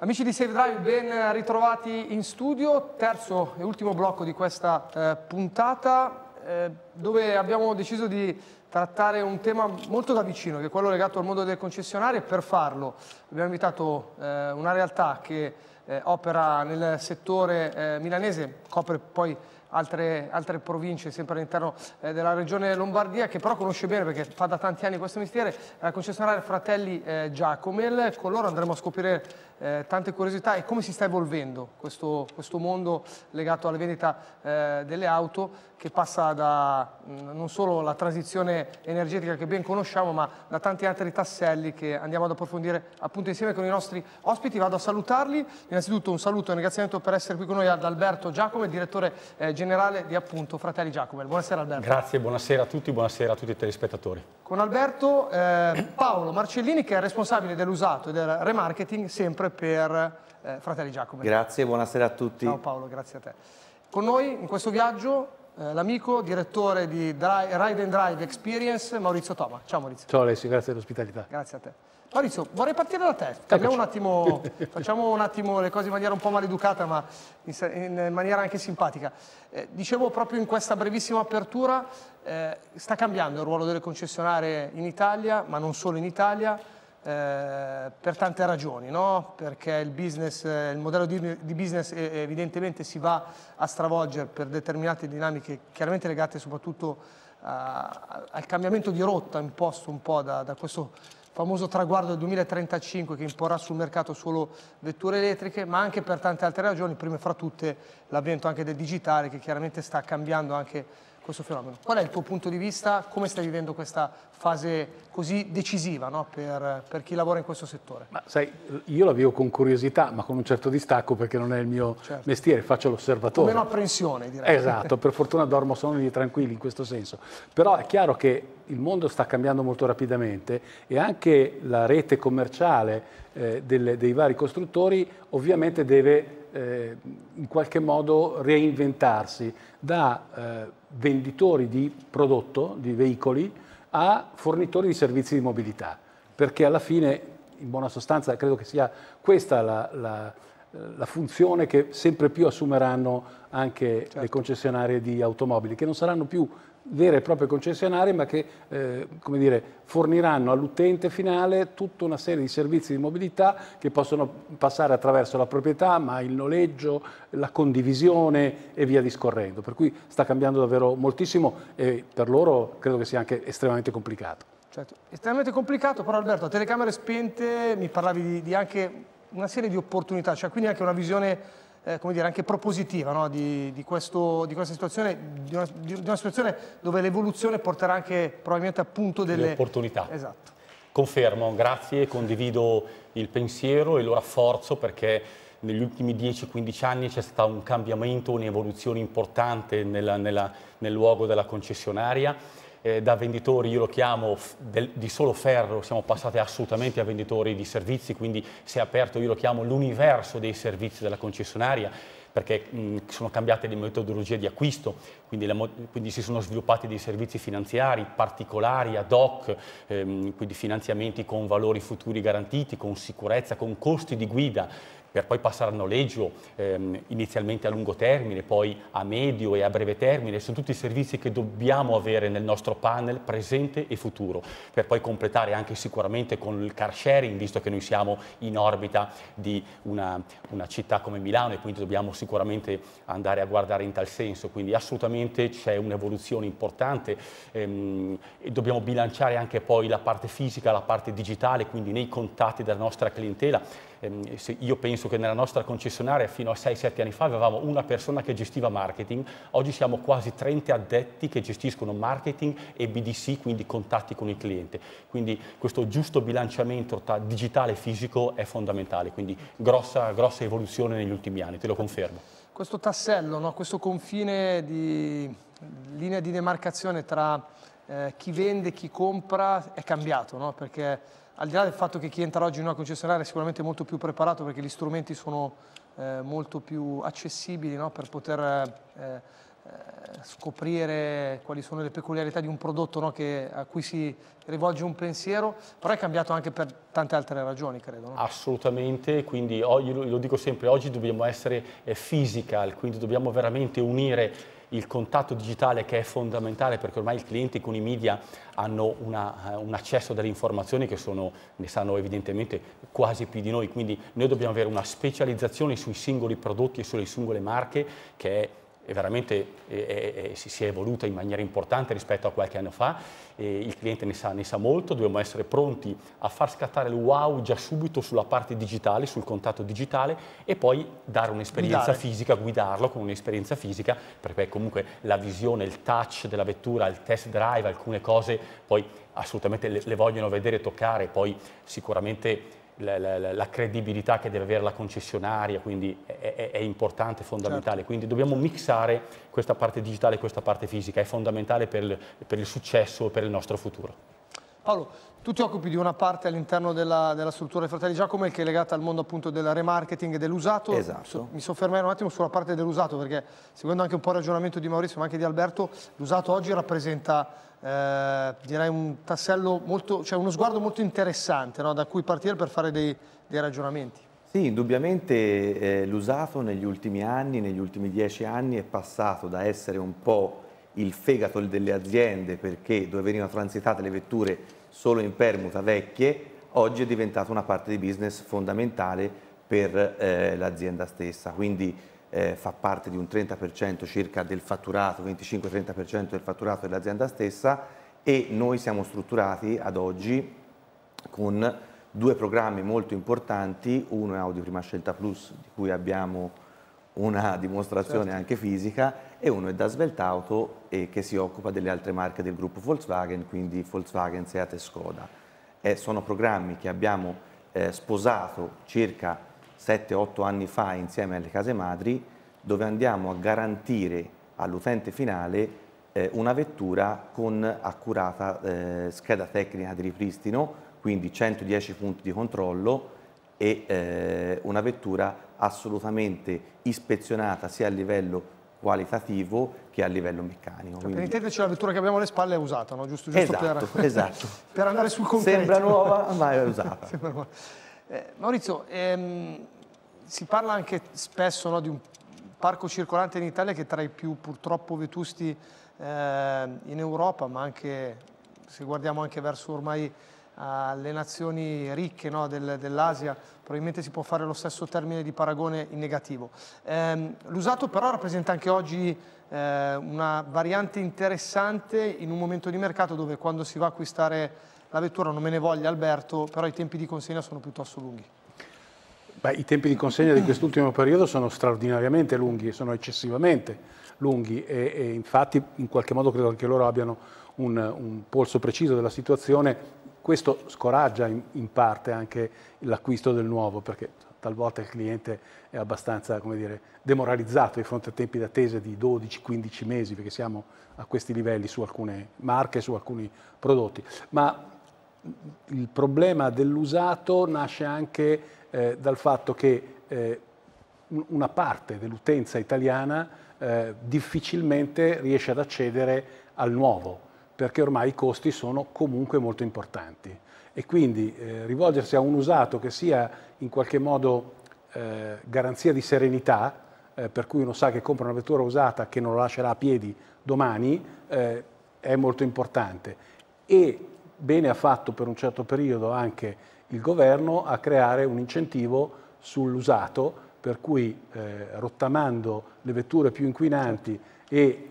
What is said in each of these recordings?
Amici di Save Drive, ben ritrovati in studio, terzo e ultimo blocco di questa puntata dove abbiamo deciso di trattare un tema molto da vicino, che è quello legato al mondo delle concessionarie. Per farlo abbiamo invitato una realtà che opera nel settore milanese, copre poi altre province sempre all'interno della regione Lombardia, che però conosce bene perché fa da tanti anni questo mestiere, la concessionaria Fratelli Giacomel. Con loro andremo a scoprire tante curiosità e come si sta evolvendo questo mondo legato alla vendita delle auto, che passa da non solo la transizione energetica che ben conosciamo, ma da tanti altri tasselli che andiamo ad approfondire appunto insieme con i nostri ospiti. Vado a salutarli. Innanzitutto un saluto e un ringraziamento per essere qui con noi ad Alberto Giacomel, direttore generale di appunto Fratelli Giacomel. Buonasera Alberto. Grazie, buonasera a tutti i telespettatori. Con Alberto Paolo Marcellini, che è responsabile dell'usato e del remarketing sempre per Fratelli Giacomel. Grazie, buonasera a tutti. Ciao Paolo, grazie a te. Con noi in questo viaggio l'amico direttore di Ride and Drive Experience, Maurizio Toma. Ciao Maurizio. Ciao Alessio, grazie dell'ospitalità. Grazie a te. Maurizio, vorrei partire da te. Cambiamo un attimo, facciamo un attimo le cose in maniera un po' maleducata, ma in maniera anche simpatica. Dicevo proprio in questa brevissima apertura, sta cambiando il ruolo delle concessionarie in Italia, ma non solo in Italia, per tante ragioni, no? Perché il modello di business evidentemente si va a stravolgere per determinate dinamiche chiaramente legate soprattutto al cambiamento di rotta imposto un po' da questo famoso traguardo del 2035 che imporrà sul mercato solo vetture elettriche, ma anche per tante altre ragioni, prime fra tutte l'avvento anche del digitale, che chiaramente sta cambiando anche questo fenomeno. Qual è il tuo punto di vista? Come stai vivendo questa fase così decisiva, no? per chi lavora in questo settore? Ma sai, io la vivo con curiosità, ma con un certo distacco perché non è il mio mestiere, faccio l'osservatore. Con meno apprensione, direi. Esatto, per fortuna dormo sonni tranquilli in questo senso. Però è chiaro che il mondo sta cambiando molto rapidamente e anche la rete commerciale dei vari costruttori ovviamente deve in qualche modo reinventarsi da venditori di prodotto, di veicoli, a fornitori di servizi di mobilità, perché alla fine, in buona sostanza, credo che sia questa la funzione che sempre più assumeranno anche le concessionarie di automobili, che non saranno più vere e proprie concessionarie, ma che come dire, forniranno all'utente finale tutta una serie di servizi di mobilità che possono passare attraverso la proprietà, ma il noleggio, la condivisione e via discorrendo. Per cui sta cambiando davvero moltissimo e per loro credo che sia anche estremamente complicato. Certo, estremamente complicato, però Alberto, a telecamere spente mi parlavi di anche una serie di opportunità, cioè quindi anche una visione come dire, anche propositiva, no? di questa situazione, di una situazione dove l'evoluzione porterà anche probabilmente appunto delle opportunità. Esatto. Confermo, grazie, condivido il pensiero e lo rafforzo perché negli ultimi 10-15 anni c'è stato un cambiamento, un'evoluzione importante nel luogo della concessionaria. Da venditori, io lo chiamo di solo ferro, siamo passati assolutamente a venditori di servizi, quindi si è aperto, io lo chiamo l'universo dei servizi della concessionaria, perché sono cambiate le metodologie di acquisto, quindi si sono sviluppati dei servizi finanziari particolari, ad hoc, quindi finanziamenti con valori futuri garantiti, con sicurezza, con costi di guida, per poi passare al noleggio inizialmente a lungo termine, poi a medio e a breve termine. Sono tutti servizi che dobbiamo avere nel nostro panel presente e futuro, per poi completare anche sicuramente con il car sharing, visto che noi siamo in orbita di una città come Milano e quindi dobbiamo sicuramente andare a guardare in tal senso. Quindi assolutamente c'è un'evoluzione importante e dobbiamo bilanciare anche poi la parte fisica, la parte digitale, quindi nei contatti della nostra clientela. Io penso che nella nostra concessionaria fino a 6-7 anni fa avevamo una persona che gestiva marketing, oggi siamo quasi 30 addetti che gestiscono marketing e BDC, quindi contatti con il cliente. Quindi questo giusto bilanciamento tra digitale e fisico è fondamentale, quindi grossa evoluzione negli ultimi anni, te lo confermo. Questo tassello, no? Questo confine di linea di demarcazione tra chi vende e chi compra è cambiato, no? Perché al di là del fatto che chi entra oggi in una concessionaria è sicuramente molto più preparato perché gli strumenti sono molto più accessibili, no? Per poter scoprire quali sono le peculiarità di un prodotto, no, a cui si rivolge un pensiero, però è cambiato anche per tante altre ragioni, credo. No? Assolutamente, quindi io lo dico sempre, oggi dobbiamo essere physical, quindi dobbiamo veramente unire il contatto digitale, che è fondamentale, perché ormai i clienti con i media hanno un accesso delle informazioni che ne sanno evidentemente quasi più di noi, quindi noi dobbiamo avere una specializzazione sui singoli prodotti e sulle singole marche che veramente si è evoluta in maniera importante rispetto a qualche anno fa, il cliente ne sa molto, dobbiamo essere pronti a far scattare il wow già subito sulla parte digitale, sul contatto digitale, e poi dare un'esperienza fisica, guidarlo con un'esperienza fisica, perché comunque la visione, il touch della vettura, il test drive, alcune cose poi assolutamente le vogliono vedere e toccare, poi sicuramente la credibilità che deve avere la concessionaria, quindi è importante, fondamentale. Certo. Quindi dobbiamo mixare questa parte digitale e questa parte fisica, è fondamentale per il successo e per il nostro futuro. Paolo, tu ti occupi di una parte all'interno della struttura dei Fratelli Giacomo che è legata al mondo appunto del remarketing e dell'usato. Esatto. Mi soffermerò un attimo sulla parte dell'usato, perché seguendo anche un po' il ragionamento di Maurizio ma anche di Alberto, l'usato oggi rappresenta direi un tassello molto, cioè uno sguardo molto interessante, no? Da cui partire per fare dei ragionamenti. Sì, indubbiamente l'usato negli ultimi anni, negli ultimi 10 anni, è passato da essere un po' il fegato delle aziende, perché dove venivano transitate le vetture solo in permuta vecchie, oggi è diventato una parte di business fondamentale per l'azienda stessa. Quindi fa parte di un 30% circa del fatturato, 25-30% del fatturato dell'azienda stessa, e noi siamo strutturati ad oggi con 2 programmi molto importanti. Uno è Audi Prima Scelta Plus, di cui abbiamo una dimostrazione anche fisica, e uno è da Sveltauto, che si occupa delle altre marche del gruppo Volkswagen, quindi Volkswagen, Seat e Skoda. Sono programmi che abbiamo sposato circa 7-8 anni fa insieme alle case madri, dove andiamo a garantire all'utente finale una vettura con accurata scheda tecnica di ripristino, quindi 110 punti di controllo, e una vettura assolutamente ispezionata sia a livello qualitativo che a livello meccanico. Per intenderci, la vettura che abbiamo alle spalle è usata, no? Giusto esatto, per, esatto. per andare sul concreto. Sembra nuova, ma è usata. Maurizio, si parla anche spesso, no, di un parco circolante in Italia che è tra i più purtroppo vetusti in Europa, ma anche se guardiamo anche verso ormai le nazioni ricche, no, dell'Asia, probabilmente si può fare lo stesso termine di paragone in negativo. L'usato però rappresenta anche oggi una variante interessante in un momento di mercato dove, quando si va a acquistare la vettura, non me ne voglia Alberto, però i tempi di consegna sono piuttosto lunghi. Beh, i tempi di consegna di quest'ultimo periodo sono straordinariamente lunghi, sono eccessivamente lunghi, e infatti in qualche modo credo che loro abbiano un polso preciso della situazione. Questo scoraggia in parte anche l'acquisto del nuovo, perché talvolta il cliente è abbastanza, come dire, demoralizzato di fronte a tempi d'attesa di 12-15 mesi, perché siamo a questi livelli su alcune marche, su alcuni prodotti. Ma il problema dell'usato nasce anche dal fatto che una parte dell'utenza italiana difficilmente riesce ad accedere al nuovo, perché ormai i costi sono comunque molto importanti, e quindi rivolgersi a un usato che sia in qualche modo garanzia di serenità, per cui uno sa che compra una vettura usata che non lo lascerà a piedi domani, è molto importante. E bene ha fatto per un certo periodo anche il governo a creare un incentivo sull'usato, per cui rottamando le vetture più inquinanti e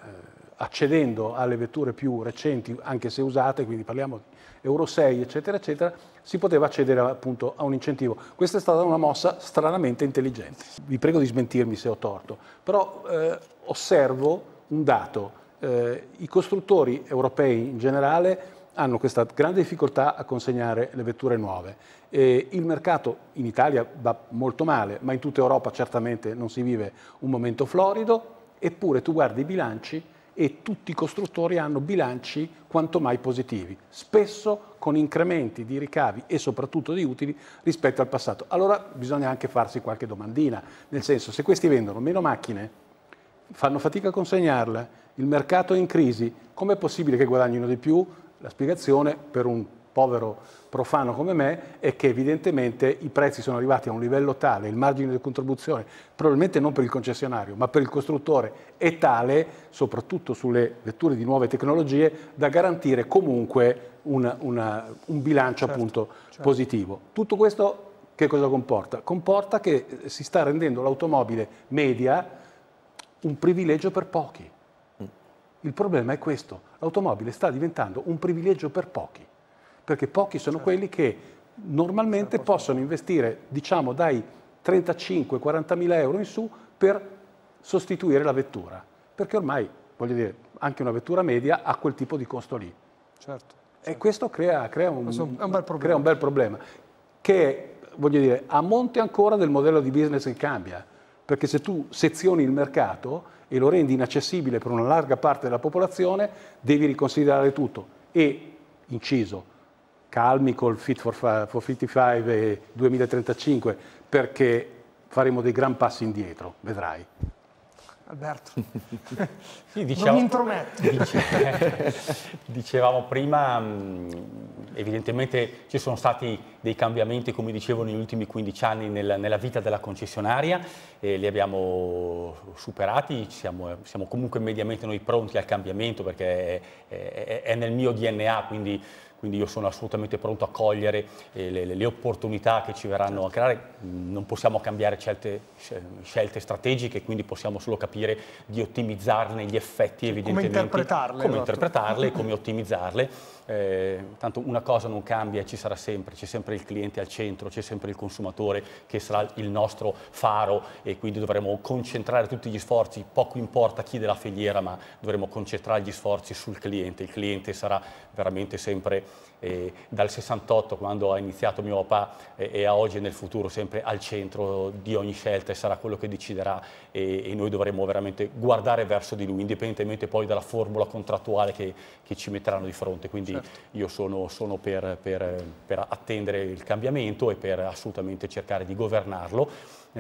accedendo alle vetture più recenti, anche se usate, quindi parliamo di Euro 6, eccetera, eccetera, si poteva accedere appunto a un incentivo. Questa è stata una mossa stranamente intelligente. Vi prego di smentirmi se ho torto, però osservo un dato. I costruttori europei in generale hanno questa grande difficoltà a consegnare le vetture nuove. Il mercato in Italia va molto male, ma in tutta Europa certamente non si vive un momento florido, eppure tu guardi i bilanci e tutti i costruttori hanno bilanci quanto mai positivi, spesso con incrementi di ricavi e soprattutto di utili rispetto al passato. Allora bisogna anche farsi qualche domandina, nel senso, se questi vendono meno macchine fanno fatica a consegnarla, il mercato è in crisi, com'è possibile che guadagnino di più? La spiegazione per un povero profano come me è che evidentemente i prezzi sono arrivati a un livello tale, il margine di contribuzione, probabilmente non per il concessionario, ma per il costruttore, è tale, soprattutto sulle vetture di nuove tecnologie, da garantire comunque un bilancio appunto positivo. Tutto questo che cosa comporta? Comporta che si sta rendendo l'automobile media un privilegio per pochi. Il problema è questo, l'automobile sta diventando un privilegio per pochi, perché pochi sono quelli che normalmente possono investire, diciamo, dai 35-40 mila euro in su per sostituire la vettura, perché ormai, voglio dire, anche una vettura media ha quel tipo di costo lì. E questo crea un bel problema, che, voglio dire, a monte ancora del modello di business che cambia, perché se tu sezioni il mercato e lo rendi inaccessibile per una larga parte della popolazione, devi riconsiderare tutto. E, inciso, calmi col Fit for 55 e 2035, perché faremo dei gran passi indietro, vedrai. Alberto, sì, non mi intrometti. Dicevamo prima, evidentemente ci sono stati dei cambiamenti, come dicevo, negli ultimi 15 anni nella vita della concessionaria, e li abbiamo superati, siamo comunque mediamente noi pronti al cambiamento, perché è nel mio DNA, quindi io sono assolutamente pronto a cogliere le opportunità che ci verranno a creare. Non possiamo cambiare scelte strategiche, quindi possiamo solo capire di ottimizzarne gli effetti, evidentemente. Come interpretarle e come ottimizzarle. Tanto una cosa non cambia, c'è sempre il cliente al centro, c'è sempre il consumatore che sarà il nostro faro, e quindi dovremo concentrare tutti gli sforzi, poco importa chi della filiera, ma dovremo concentrare gli sforzi sul cliente. Il cliente sarà veramente sempre, dal 68, quando ha iniziato mio papà, e a oggi e nel futuro, sempre al centro di ogni scelta, e sarà quello che deciderà, e noi dovremo veramente guardare verso di lui, indipendentemente poi dalla formula contrattuale che ci metteranno di fronte. Quindi io sono per attendere il cambiamento e per assolutamente cercare di governarlo.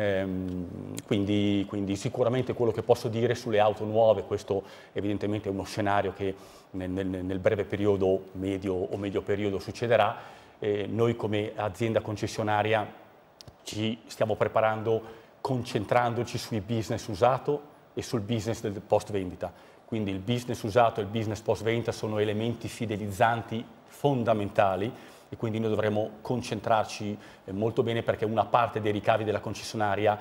Quindi sicuramente quello che posso dire sulle auto nuove, questo evidentemente è uno scenario che nel breve periodo, medio o medio periodo succederà. Noi come azienda concessionaria ci stiamo preparando, concentrandoci sui business usato e sul business del post vendita. Quindi il business usato e il business post vendita sono elementi fidelizzanti fondamentali, e quindi noi dovremo concentrarci molto bene, perché una parte dei ricavi della concessionaria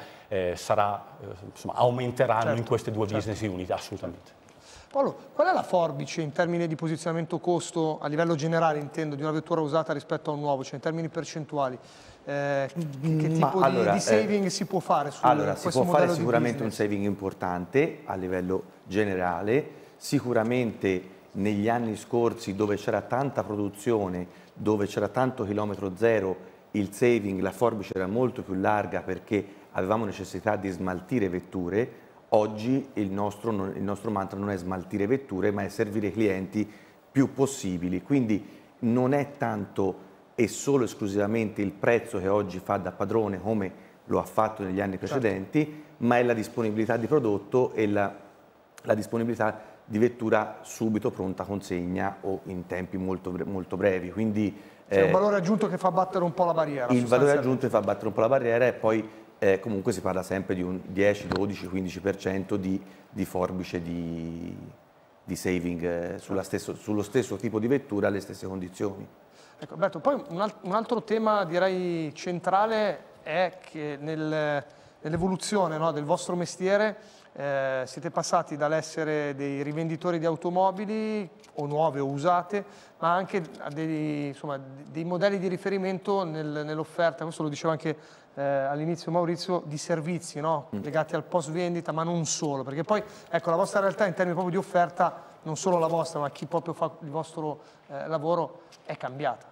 aumenteranno in queste due business unit, assolutamente. Paolo, qual è la forbice in termini di posizionamento costo a livello generale, intendo, di una vettura usata rispetto a un nuovo, cioè in termini percentuali? Che tipo di saving si può fare su questo modello di business? Si può fare sicuramente un saving importante a livello generale, sicuramente negli anni scorsi, dove c'era tanta produzione, dove c'era tanto chilometro zero, il saving, la forbice era molto più larga, perché avevamo necessità di smaltire vetture. Oggi il nostro mantra non è smaltire vetture, ma è servire i clienti più possibili. Quindi non è tanto e solo esclusivamente il prezzo che oggi fa da padrone, come lo ha fatto negli anni precedenti, ma è la disponibilità di prodotto e la disponibilità di vettura subito pronta consegna o in tempi molto brevi. Quindi c'è un valore aggiunto che fa battere un po' la barriera. Il valore aggiunto che fa battere un po' la barriera, e poi comunque si parla sempre di un 10, 12, 15% di forbice di saving sullo stesso tipo di vettura, alle stesse condizioni. Ecco, Alberto, poi un altro tema, direi, centrale è che nell'evoluzione, no, del vostro mestiere siete passati dall'essere dei rivenditori di automobili, o nuove o usate, ma anche a dei modelli di riferimento nell'offerta, questo lo diceva anche all'inizio Maurizio, di servizi, no? Legati al post vendita, ma non solo, perché poi ecco, la vostra realtà in termini proprio di offerta, non solo la vostra, ma chi proprio fa il vostro lavoro, è cambiata.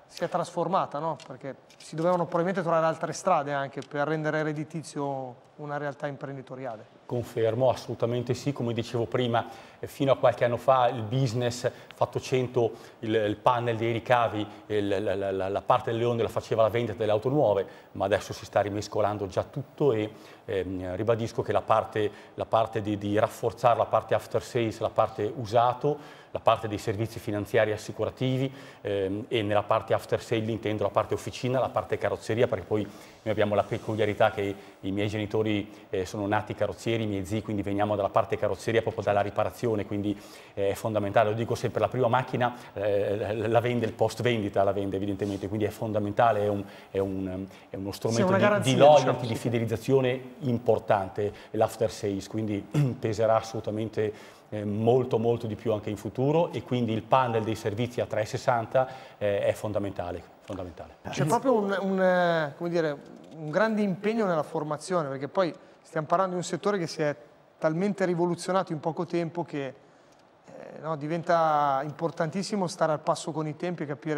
si è trasformata, no? Perché si dovevano probabilmente trovare altre strade anche per rendere redditizio una realtà imprenditoriale. Confermo, assolutamente sì, come dicevo prima, fino a qualche anno fa il business fatto 100, il panel dei ricavi, la parte del leone la faceva la vendita delle auto nuove, ma adesso si sta rimescolando già tutto e ribadisco che la parte di rafforzare la parte after sales, la parte usato, la parte dei servizi finanziari e assicurativi e nella parte after sale intendo la parte officina, la parte carrozzeria, perché poi noi abbiamo la peculiarità che i miei genitori sono nati carrozzieri, i miei zii, quindi veniamo dalla parte carrozzeria, proprio dalla riparazione, quindi è fondamentale, lo dico sempre, la prima macchina la vende, il post vendita la vende evidentemente, quindi è fondamentale, è uno strumento di loyalty, diciamo, di fidelizzazione importante, l'after sales, quindi peserà assolutamente molto di più anche in futuro e quindi il panel dei servizi a 360 è fondamentale. C'è proprio come dire, un grande impegno nella formazione, perché poi stiamo parlando di un settore che si è talmente rivoluzionato in poco tempo che no, diventa importantissimo stare al passo con i tempi e capire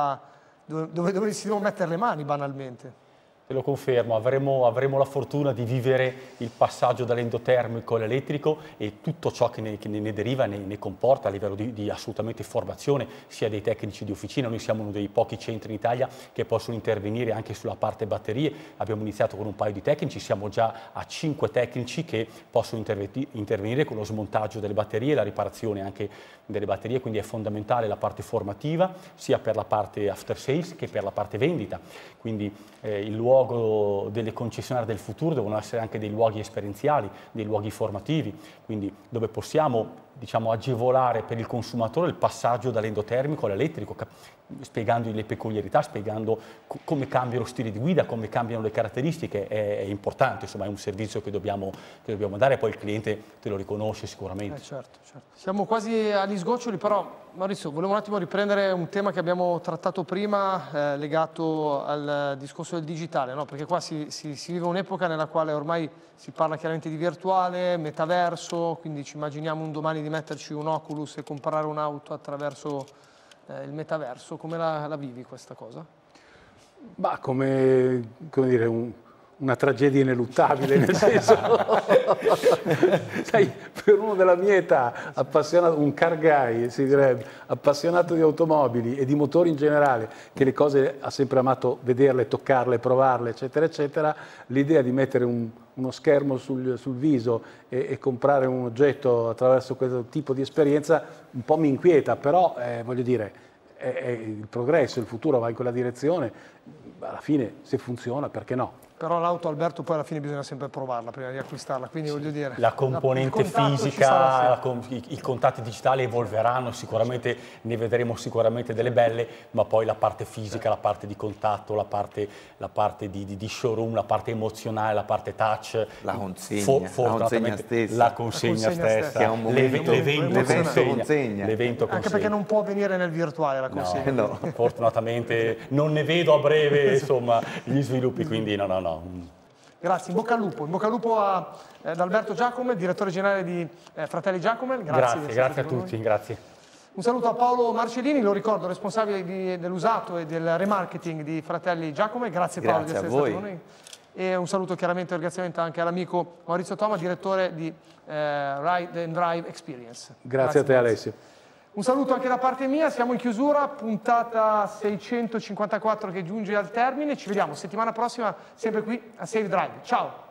dove si devono mettere le mani banalmente. Te lo confermo, avremo la fortuna di vivere il passaggio dall'endotermico all'elettrico e tutto ciò che ne deriva, ne comporta a livello di assolutamente formazione, sia dei tecnici di officina. Noi siamo uno dei pochi centri in Italia che possono intervenire anche sulla parte batterie. Abbiamo iniziato con un paio di tecnici, siamo già a 5 tecnici che possono intervenire con lo smontaggio delle batterie e la riparazione anche delle batterie, quindi è fondamentale la parte formativa, sia per la parte after sales che per la parte vendita. Quindi il luogo delle concessionarie del futuro devono essere anche dei luoghi esperienziali, dei luoghi formativi, quindi dove possiamo, diciamo, agevolare per il consumatore il passaggio dall'endotermico all'elettrico, spiegandogli le peculiarità, spiegando come cambia lo stile di guida, come cambiano le caratteristiche, è importante, insomma è un servizio che dobbiamo dare e poi il cliente te lo riconosce sicuramente. Certo. Siamo quasi agli sgoccioli, però Maurizio, volevo un attimo riprendere un tema che abbiamo trattato prima legato al discorso del digitale, no? Perché qua si vive un'epoca nella quale ormai si parla chiaramente di virtuale, metaverso, quindi ci immaginiamo un domani di metterci un Oculus e comprare un'auto attraverso il metaverso. Come la vivi questa cosa? Ma come dire, una tragedia ineluttabile, nel senso, sai, per uno della mia età, appassionato, un car guy, si direbbe, appassionato di automobili e di motori in generale, che le cose ha sempre amato vederle, toccarle, provarle, eccetera, eccetera, l'idea di mettere uno schermo sul viso e comprare un oggetto attraverso questo tipo di esperienza un po' mi inquieta, però voglio dire, il progresso, il futuro va in quella direzione, alla fine se funziona perché no? Però l'auto, Alberto, poi alla fine bisogna sempre provarla prima di acquistarla, quindi voglio dire... La componente fisica, i contatti digitali evolveranno, sicuramente ne vedremo sicuramente delle belle, ma poi la parte fisica, la parte di contatto, la parte di showroom, la parte emozionale, la parte touch, la consegna stessa, che è un momento, l'evento anche perché non può avvenire nel virtuale la consegna. No. Fortunatamente non ne vedo a breve insomma gli sviluppi, quindi no. Grazie, in bocca al lupo ad Alberto Giacomel, direttore generale di Fratelli Giacomel. Grazie a tutti, grazie. Un saluto a Paolo Marcellini, lo ricordo, responsabile dell'usato e del remarketing di Fratelli Giacomel. Grazie Paolo di essere stato con noi. E un saluto chiaramente e ringraziamento anche all'amico Maurizio Toma, direttore di Ride and Drive Experience. Grazie a te Alessio. Un saluto anche da parte mia, siamo in chiusura, puntata 654 che giunge al termine, ci vediamo settimana prossima sempre qui a Save Drive. Ciao!